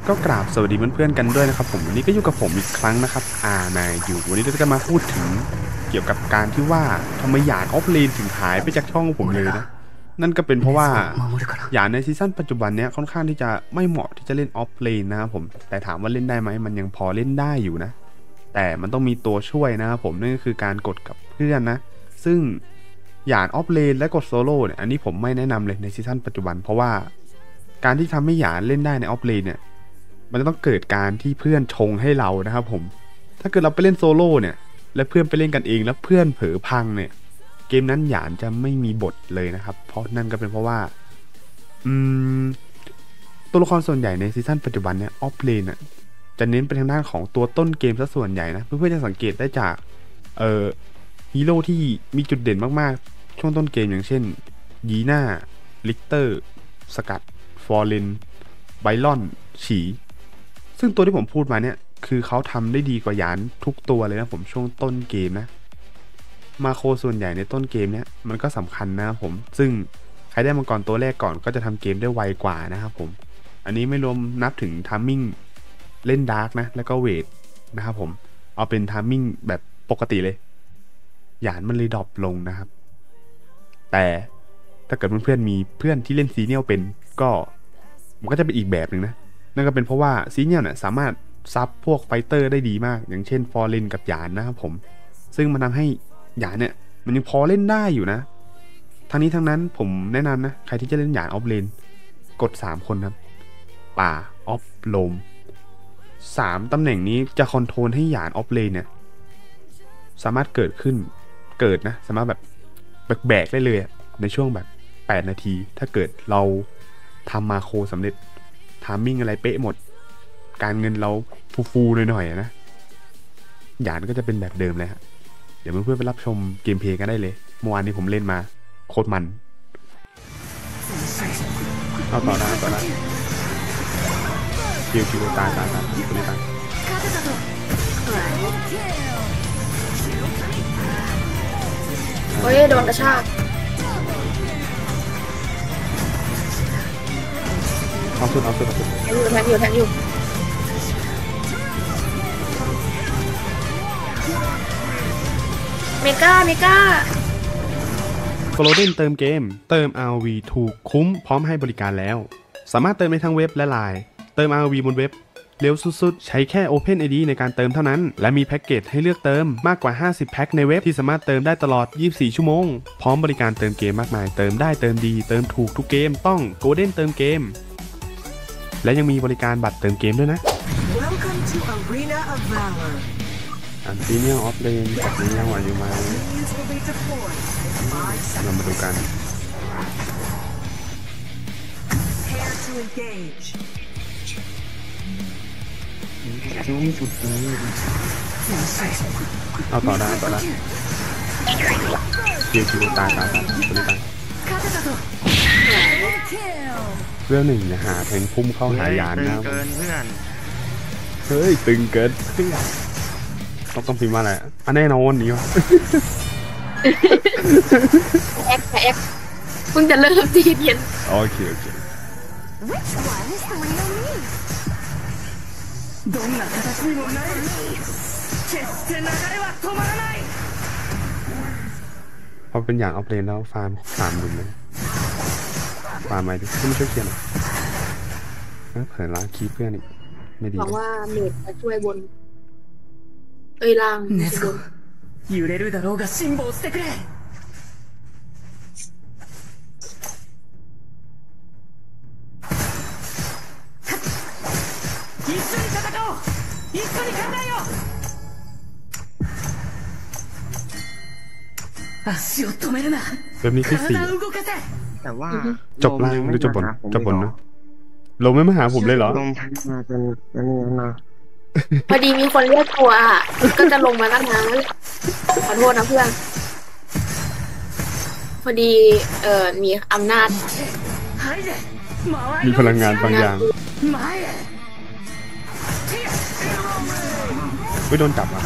ก็กราบสวัสดีเพื่อนๆกันด้วยนะครับผมวันนี้ก็อยู่กับผมอีกครั้งนะครับนายอยู่วันนี้เราจะมาพูดถึงเกี่ยวกับการที่ว่าทำไมหยาดออฟเลนถึงหายไปจากช่องผมเลยนะนั่นก็เป็นเพราะว่าหยาดในซีซั่นปัจจุบันเนี้ยค่อนข้างที่จะไม่เหมาะที่จะเล่นออฟเลนนะครับผมแต่ถามว่าเล่นได้ไหมมันยังพอเล่นได้อยู่นะแต่มันต้องมีตัวช่วยนะครับผมนั่นก็คือการกดกับเพื่อนนะซึ่งหยาดออฟเลนและกดโซโล่เนี่ยอันนี้ผมไม่แนะนำเลยในซีซั่นปัจจุบันเพราะว่าการที่ทำให้หยาดเล่นได้ในออฟเลนเนี่ยมันจะต้องเกิดการที่เพื่อนชงให้เรานะครับผมถ้าเกิดเราไปเล่นโซโล่เนี่ยและเพื่อนไปเล่นกันเองแล้วเพื่อนเผลอพังเนี่ยเกมนั้นหยาดจะไม่มีบทเลยนะครับเพราะนั่นก็เป็นเพราะว่าตัวละครส่วนใหญ่ในซีซั่นปัจจุบันเนี่ยออฟเลนจะเน้นไปทางด้านของตัวต้นเกมซะส่วนใหญ่นะเพื่อนๆจะสังเกตได้จากฮีโร่ที่มีจุดเด่นมากๆช่วงต้นเกมอย่างเช่นยีน่าลิกเตอร์สกัดฟอร์เรนไบรอนฉีซึ่งตัวที่ผมพูดมาเนี่ยคือเขาทำได้ดีกว่าหยานทุกตัวเลยนะผมช่วงต้นเกมนะมาโคส่วนใหญ่ในต้นเกมเนี่ยมันก็สำคัญนะครับผมซึ่งใครได้มังกรตัวแรกก่อนก็จะทำเกมได้ไวกว่านะครับผมอันนี้ไม่รวมนับถึงทัมมิ่งเล่นดาร์กนะแล้วก็เวทนะครับผมเอาเป็นทัมมิ่งแบบปกติเลยหยานมันเลยดรอปลงนะครับแต่ถ้าเกิดเพื่อนๆมีเพื่อนที่เล่นซีเนียลเป็นก็มันก็จะเป็นอีกแบบหนึ่งนะนั่นก็เป็นเพราะว่าซีเนียลเนี่ยสามารถซับพวกไฟเตอร์ได้ดีมากอย่างเช่นฟอร์เรนกับหยานนะครับผมซึ่งมันทำให้หยานเนี่ยมันยังพอเล่นได้อยู่นะทั้งนี้ทั้งนั้นผมแนะนำนะใครที่จะเล่นหยานออฟเลนกด3คนครับป่าออฟโลม3ตำแหน่งนี้จะคอนโทรลให้หยานออฟเลนเนี่ยสามารถเกิดนะสามารถแบบแบกได้เลยในช่วงแบบ8นาทีถ้าเกิดเราทำมาโคสำเร็จทามมิ่งอะไรเป๊ะหมดการเงินเราฟูหน่อยๆนะหยานก็จะเป็นแบบเดิมเลยฮะเดี๋ยวเพื่อนๆไปรับชมเกมเพลย์กันได้เลยเมื่อวานนี้ผมเล่นมาโคตรมันเอาต่อได้คิวตายคนนี้ตายโอ้ยโดนกระชากเอาสุดแทงอยู่เมกาโกลเด้นเติมเกมเติม RV ถูกคุ้มพร้อมให้บริการแล้วสามารถเติมในทั้งเว็บและไลน์เติม RV บนเว็บเร็วสุดๆใช้แค่ OpenID ในการเติมเท่านั้นและมีแพ็กเกจให้เลือกเติมมากกว่า50แพ็คในเว็บที่สามารถเติมได้ตลอด24ชั่วโมงพร้อมบริการเติมเกมมากมายเติมได้เติมดีเติมถูกทุกเกมต้อง Golden เติมเกมและยังมีบริการบัตรเติมเกมด้วยนะอันซีเนียลออฟเลนกับนี้ยังไหวอยู่ไหมเรามาดูกันเอาต่อได้คิวตายคนนี้ตายเรื่องหนึ่งอย่าหาเพลงพุ่มเข้าหายานนะเฮ้ยตึงเกินต้องพิมพ์ว่าอะไรแน่นอนนี่วะแอ็กเพิ่งจะเริ่มที่เรียนโอเคพอเป็นอย่างออฟเลนแล้วฟาร์มดุเลยฟาร์มอะไรดิไม่ช่วยเขียนเผยล้างคีเพื่อนอีกไม่ดีบอกว่าเมดจะช่วยบนล่างบน揺れるだろうが辛抱してくれ一緒に戦おう一緒に考えよう足を止めるなแบบนี้ที่4 แต่ว่าจบล่างหรือจบบนเนาะลงไม่มาหาผมเลยเหรอลงทักมาเป็นนี่นะพอดีมีคนเรียกตัวก็จะลงมาตั้งนานขอโทษนะเพื่อนพอดีมีอำนาจมีพลังงานบางอย่างไม่โดนจับอ่ะ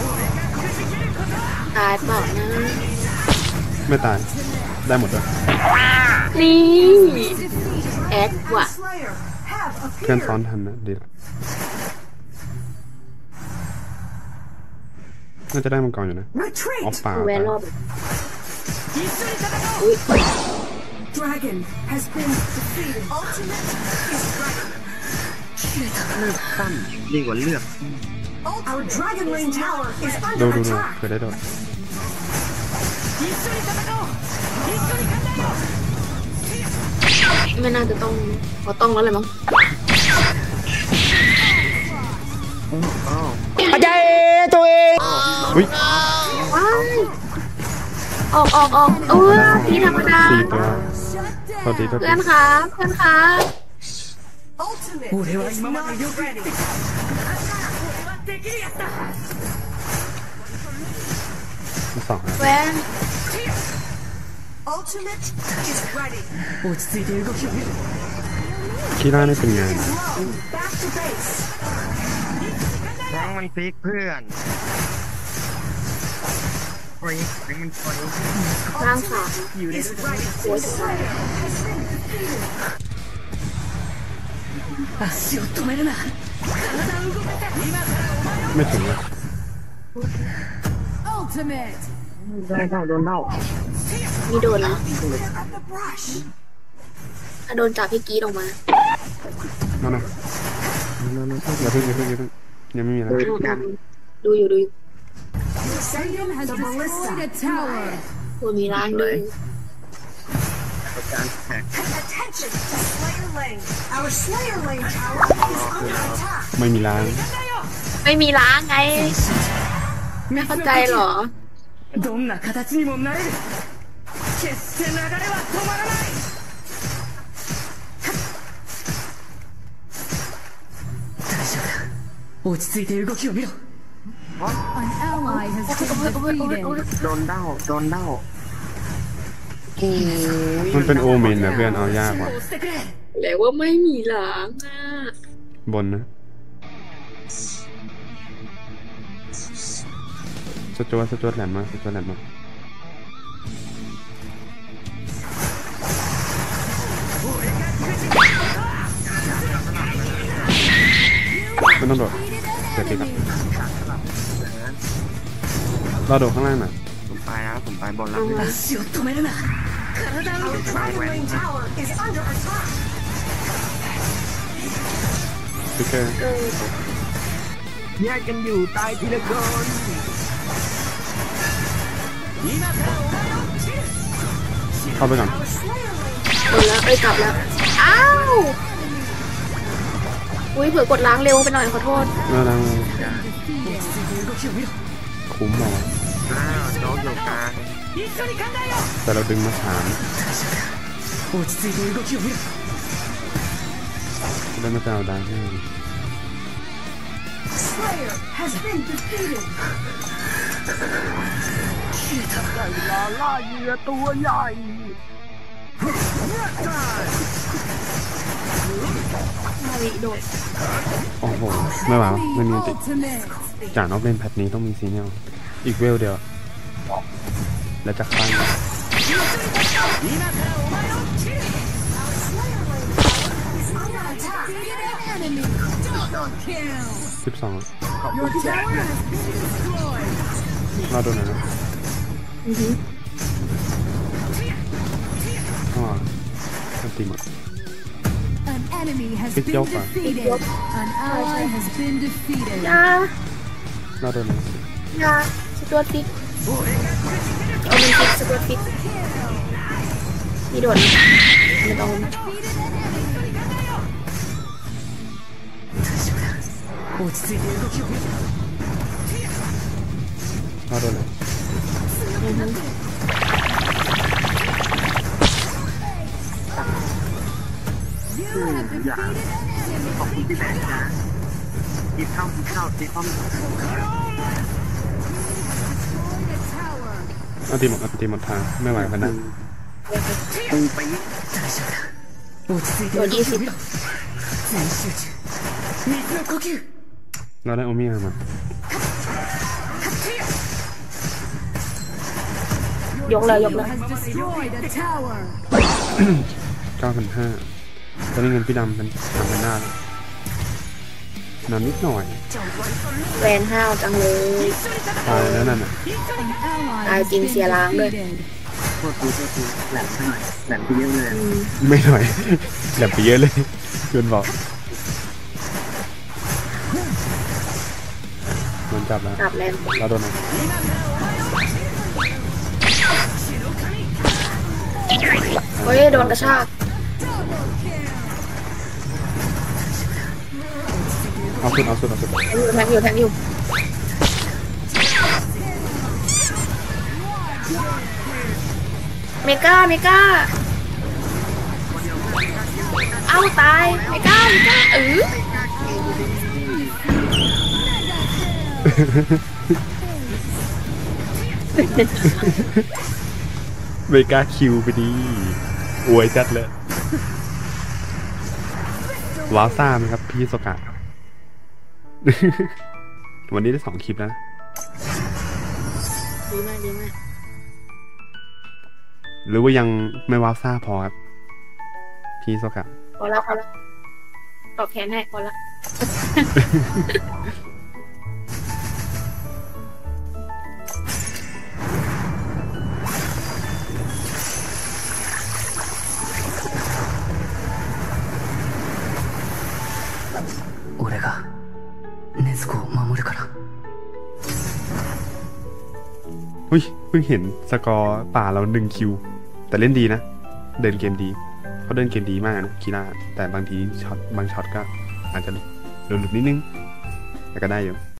ตายเปล่านะไม่ตายได้หมดเลยนี่แอคว่ะเพื่อนซ้อนทันนะดีละน่าจะได้มังกรอยู่นะออฟป่าแวนรอบ Dragon has been defeated. Ultimate is ready. เลือกสั้นดีกว่าเลือก Our Dragon Lane Tower is ดู under ดู attack. เผื่อได้โดดไม่น่าจะต้องต้องแล้วเลยมั้งอุ้ยว้ายออกพี่ธรรมดา 4 ตัวสวัสดีทุกเพื่คอนนครับเพื่อนครับ Ultimate is not ready. มาสองนะแวน Ultimate is ready. คีร่านี่เป็นไง Low. Back to base. ร้องมันพลิกเพื่อนฟรีมันฟรีร่างสาม Is ready. โอ้ย Slayer has been defeated. ไม่ถึงเลย Ultimate. ได้โดนเล่ามีโดนแล้ว Clear up the brush. ถ้าโดนจับพี่กรีดออกมานั่นนะอย่าเพิ่งยังไม่มีแล้วดูอยู่ Satan has destroyed a tower. ตัวมีร่างด้วยการแท็ก Attention to Slayer Lane. Our Slayer Lane tower is under attack. ไม่มีล้างไม่มีล้างไง ไม่เข้าใจเหรอどんな形にもなれる決して流れは止まらない大丈夫だ落ち着いて動きを見ろ An ally has been defeated. โดนเล่ามันเป็นโอเมนนะเพื่อนเอายากว่ะ押してくれแล้วว่าไม่มีล้างอ่ะบนนะสจวตแหลมมาไม่ต้องโดดเสียปีกับเราโดดข้างล่างน่ะผมไปบอลแล้ว足を止めるな体を Our Dragon Lane tower is under attack. ฟิกเกอร์แยกกันอยู่ตายทีละคนเข้าไปก่อน Our Slayer Lane โดนแล้วกลับแล้ว อ้าวอุ้ยเผื่อกดล้างเร็วไปหน่อยขอโทษแล้ว動きを見ろคุ้มเหรอน้องอยู่กลาง一緒に考えようแต่เราดึงมาถาม落ち着いて動きを見ろได้มาจะเอาดังให้ Slayer has been defeated. ล่าเหยื่อตัวใหญ่มาวิโดดโอ้โหไม่ไหวแล้วไม่มีติ Ultimate. จากนอกเล่นแพทนี้ต้องมีซีเนียลอีกเวลเดียว แล้วจะข้าง Enemy double kill. 12 Your tower has been destroyed. เราโดนไหนนะอ๋อทันทีหมด An enemy has Big been Joker. defeated. An ally has been defeated. ยาเราโดนไหนยาสตัวฟิกเอามันฟิกสตัวฟิกมีโดดไม่ต้อง落ち着いて動きを見ろเราโดนไหนอย่าขอบคุณที่แรงนะกินข้าวเอาตีหมดทางไม่ไหวกันนะปูไป大丈夫だ落ち着いて動きを見ろ全集中水の呼吸เราได้โอเมียมายกเลย Has destroyed a tower. 9,500 ตอนนี้เงินพี่ดำเป็นหน้าเลยนำนิดหน่อยแวนห้าวจังเลยตายแล้วนั่นน่ะตายจริงเสียล้างด้วยโทษทีแหลมไปหน่อยแหลมไปเยอะเลยไม่หน่อย แหลมไปเยอะเลยจนบอกมันจับแล้วกลับแล้วเราโดนอะไรเฮ้ยโดนกระชากเอาสุดแทงอยู่เมก้าเอ้าตายเมก้าเมกาคิวไปดีอวยจัดเลยว้าวซ่าไหมครับพี่สกัดครับ วันนี้ได้2 คลิปนะดีมากหรือว่ายังไม่ว้าวซ่าพอครับพี่สกัดพอแล้วตอบแทนให้พอแล้ว俺が禰豆子を守るから。 เพิ่งเห็นสกอร์ป่าเรา1 คิว แต่เล่นดีนะ เดินเกมดีเขาเดินเกมดีมากนะคีร่าแต่บางทีบางช็อตก็อาจจะหลุดนิดนึงแต่ก็ได้อยู่